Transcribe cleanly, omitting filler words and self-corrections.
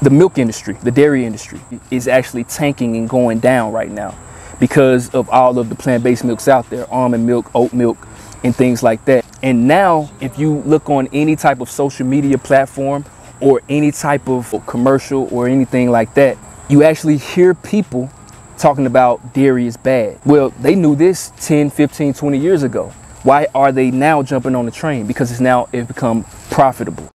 The milk industry, the dairy industry, is actually tanking and going down right now because of all of the plant-based milks out there, almond milk, oat milk, and things like that. And now, if you look on any type of social media platform or any type of commercial or anything like that, you actually hear people talking about dairy is bad. Well, they knew this 10, 15, 20 years ago. Why are they now jumping on the train? Because it's become profitable.